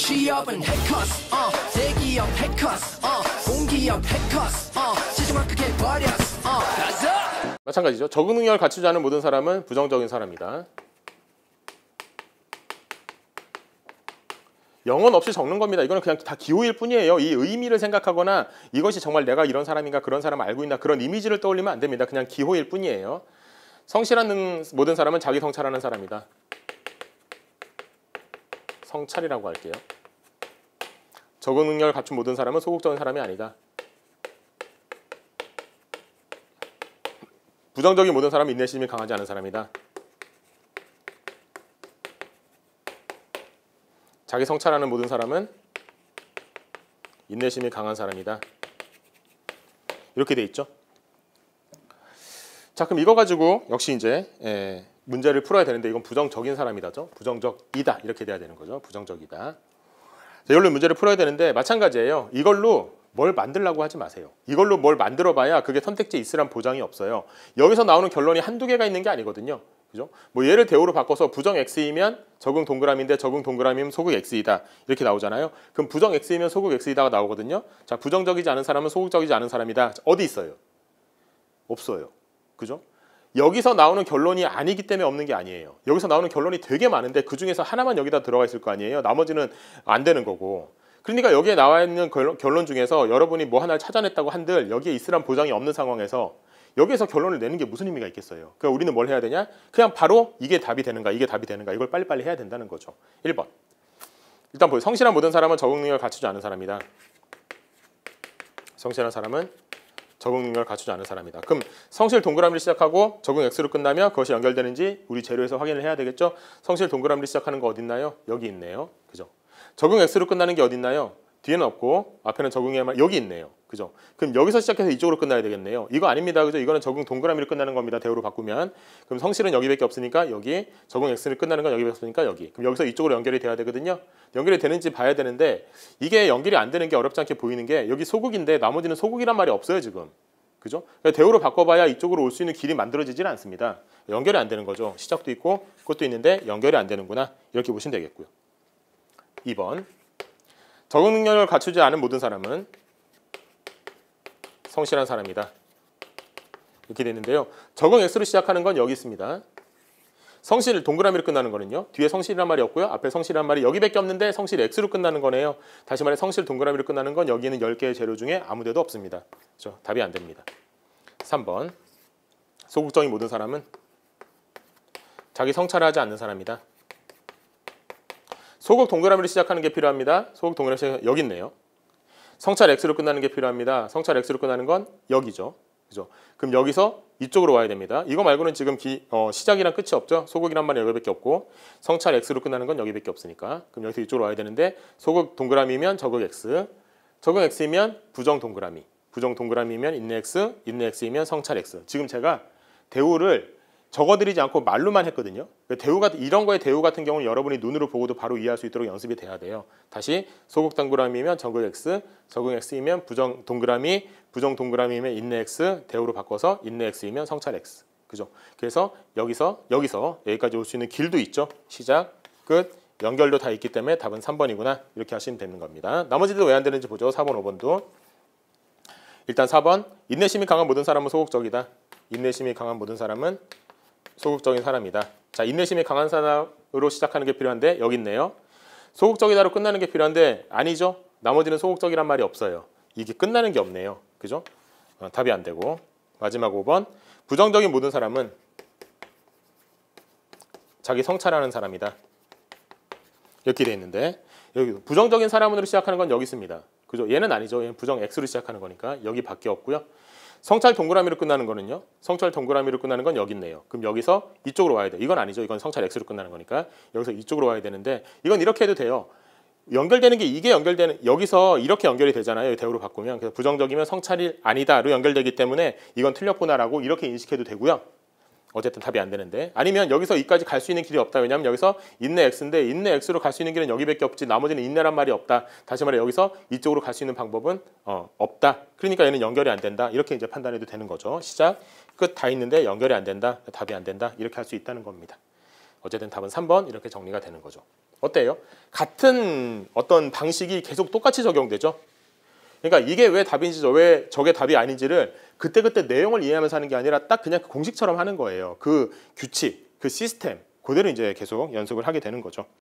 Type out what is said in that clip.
취업은 해커스 대기업 해커스 공기업 해커스 시스템을 크게 버렸어 가자. 마찬가지죠. 적응 능력을 갖추지 않은 모든 사람은 부정적인 사람이다. 영혼 없이 적는 겁니다. 이거는 그냥 다 기호일 뿐이에요. 이 의미를 생각하거나 이것이 정말 내가 이런 사람인가 그런 사람 알고 있나 그런 이미지를 떠올리면 안 됩니다. 그냥 기호일 뿐이에요. 성실한 모든 사람은 자기 성찰하는 사람이다. 성찰이라고 할게요. 적응 능력을 갖춘 모든 사람은 소극적인 사람이 아니다. 부정적인 모든 사람은 인내심이 강하지 않은 사람이다. 자기 성찰하는 모든 사람은 인내심이 강한 사람이다. 이렇게 돼 있죠. 자, 그럼 이거 가지고 역시 이제 문제를 풀어야 되는데 이건 부정적인 사람이다죠. 부정적이다 이렇게 돼야 되는 거죠. 부정적이다. 자, 이걸로 문제를 풀어야 되는데 마찬가지예요. 이걸로 뭘 만들려고 하지 마세요. 이걸로 뭘 만들어봐야 그게 선택지에 있으란 보장이 없어요. 여기서 나오는 결론이 한두 개가 있는 게 아니거든요. 그죠? 뭐 얘를 대우로 바꿔서 부정 X이면 적응 동그라미인데 적응 동그라미면 소극 X이다 이렇게 나오잖아요. 그럼 부정 X이면 소극 X이다가 나오거든요. 자, 부정적이지 않은 사람은 소극적이지 않은 사람이다. 어디 있어요? 없어요. 그죠? 여기서 나오는 결론이 아니기 때문에 없는 게 아니에요. 여기서 나오는 결론이 되게 많은데 그중에서 하나만 여기다 들어가 있을 거 아니에요. 나머지는 안 되는 거고. 그러니까 여기에 나와 있는 결론 중에서 여러분이 뭐 하나를 찾아냈다고 한들 여기에 있으란 보장이 없는 상황에서 여기에서 결론을 내는 게 무슨 의미가 있겠어요. 그러니까 우리는 뭘 해야 되냐? 그냥 바로 이게 답이 되는가 이게 답이 되는가 이걸 빨리빨리 해야 된다는 거죠. 1번. 일단 보세요. 성실한 모든 사람은 적응 능력을 갖추지 않은 사람이다. 성실한 사람은 적응 능력을 갖추지 않은 사람이다. 그럼 성실 동그라미를 시작하고 적응 X로 끝나면 그것이 연결되는지 우리 재료에서 확인을 해야 되겠죠. 성실 동그라미를 시작하는 거 어디 있나요? 여기 있네요. 그죠? 적응 X로 끝나는 게 어디 있나요? 뒤에는 없고 앞에는 적응해야만 여기 있네요. 그죠? 그럼 여기서 시작해서 이쪽으로 끝나야 되겠네요. 이거 아닙니다. 그죠? 이거는 적응 동그라미로 끝나는 겁니다. 대우로 바꾸면. 그럼 성실은 여기밖에 없으니까 여기, 적응 X를 끝나는 건 여기밖에 없으니까 여기. 그럼 여기서 이쪽으로 연결이 돼야 되거든요. 연결이 되는지 봐야 되는데 이게 연결이 안 되는 게 어렵지 않게 보이는 게 여기 소극인데 나머지는 소극이란 말이 없어요, 지금. 그죠? 그러니까 대우로 바꿔봐야 이쪽으로 올 수 있는 길이 만들어지질 않습니다. 연결이 안 되는 거죠. 시작도 있고 그것도 있는데 연결이 안 되는구나. 이렇게 보시면 되겠고요. 2번. 적응 능력을 갖추지 않은 모든 사람은 성실한 사람이다. 이렇게 되는데요. 적응 X로 시작하는 건 여기 있습니다. 성실 동그라미로 끝나는 거는요. 뒤에 성실이란 말이 없고요. 앞에 성실이란 말이 여기밖에 없는데 성실 X로 끝나는 거네요. 다시 말해 성실 동그라미로 끝나는 건 여기 있는 10개의 재료 중에 아무 데도 없습니다. 그렇죠? 답이 안 됩니다. 3번. 소극적인 모든 사람은 자기 성찰하지 않는 사람이다. 소극 동그라미로 시작하는 게 필요합니다. 소극 동그라미 시작 여기 있네요. 성찰 X로 끝나는 게 필요합니다. 성찰 X로 끝나는 건 여기죠. 그죠? 그럼 여기서 이쪽으로 와야 됩니다. 이거 말고는 지금 시작이랑 끝이 없죠. 소극이란 말이 여기밖에 없고 성찰 X로 끝나는 건 여기밖에 없으니까 그럼 여기서 이쪽으로 와야 되는데 소극 동그라미면 적응 X, 적응 X이면 부정 동그라미, 부정 동그라미면 인내 X, 인내 X이면 성찰 X. 지금 제가 대우를 적어드리지 않고 말로만 했거든요. 이런 거의 대우 같은 경우는 여러분이 눈으로 보고도 바로 이해할 수 있도록 연습이 돼야 돼요. 다시 소극 동그라미면 적응 X, 적응 X이면 부정 동그라미, 부정 동그라미면 인내 X, 대우로 바꿔서 인내 X이면 성찰 X. 그죠? 그래서 여기서 여기까지 올 수 있는 길도 있죠. 시작, 끝, 연결도 다 있기 때문에 답은 3번이구나. 이렇게 하시면 되는 겁니다. 나머지도 왜 안 되는지 보죠. 4번, 5번도. 일단 4번. 인내심이 강한 모든 사람은 소극적이다. 인내심이 강한 모든 사람은 소극적인 사람이다. 자, 인내심이 강한 사람으로 시작하는 게 필요한데 여기 있네요. 소극적이다로 끝나는 게 필요한데 아니죠. 나머지는 소극적이란 말이 없어요. 이게 끝나는 게 없네요. 그죠? 답이 안 되고. 마지막 5번. 부정적인 모든 사람은 자기 성찰하는 사람이다. 이렇게 돼 있는데 여기 부정적인 사람으로 시작하는 건 여기 있습니다. 그죠? 얘는 아니죠. 얘는 부정 X로 시작하는 거니까 여기밖에 없고요. 성찰 동그라미로 끝나는 거는요. 성찰 동그라미로 끝나는 건 여기 있네요. 그럼 여기서 이쪽으로 와야 돼. 이건 아니죠. 이건 성찰 X로 끝나는 거니까 여기서 이쪽으로 와야 되는데 이건 이렇게 해도 돼요. 연결되는 게 이게 연결되는 여기서 이렇게 연결이 되잖아요. 대우로 바꾸면. 그래서 부정적이면 성찰이 아니다로 연결되기 때문에 이건 틀렸구나라고 이렇게 인식해도 되고요. 어쨌든 답이 안 되는데 아니면 여기서 이까지 갈 수 있는 길이 없다. 왜냐하면 여기서 인내 X인데 인내 X로 갈 수 있는 길은 여기밖에 없지 나머지는 인내란 말이 없다. 다시 말해 여기서 이쪽으로 갈 수 있는 방법은 없다. 그러니까 얘는 연결이 안 된다. 이렇게 이제 판단해도 되는 거죠. 시작, 끝 다 있는데 연결이 안 된다. 답이 안 된다. 이렇게 할 수 있다는 겁니다. 어쨌든 답은 3번 이렇게 정리가 되는 거죠. 어때요? 같은 어떤 방식이 계속 똑같이 적용되죠. 그러니까 이게 왜 답인지 왜 저게 답이 아닌지를 그때그때 내용을 이해하면서 하는 게 아니라 딱 그냥 그 공식처럼 하는 거예요. 그 규칙, 그 시스템 그대로 이제 계속 연습을 하게 되는 거죠.